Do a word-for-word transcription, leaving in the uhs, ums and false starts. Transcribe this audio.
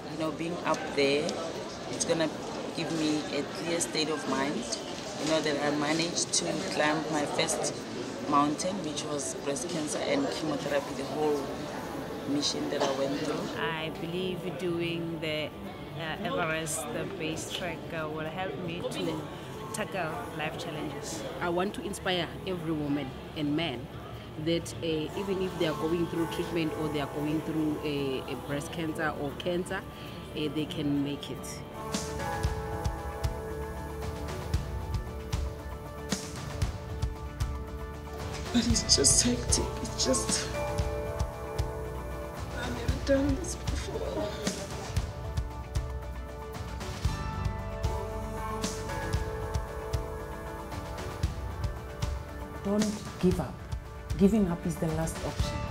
you know, being up there, it's gonna give me a clear state of mind. You know that I managed to climb my first mountain, which was breast cancer and chemotherapy, the whole mission that I went through. I believe doing the uh, Everest, the base trek, uh, will help me to tackle life challenges. I want to inspire every woman and man that uh, even if they are going through treatment or they are going through a, a breast cancer or cancer, uh, they can make it. But it's just hectic. It's just... I've never done this before. Don't give up. Giving up is the last option.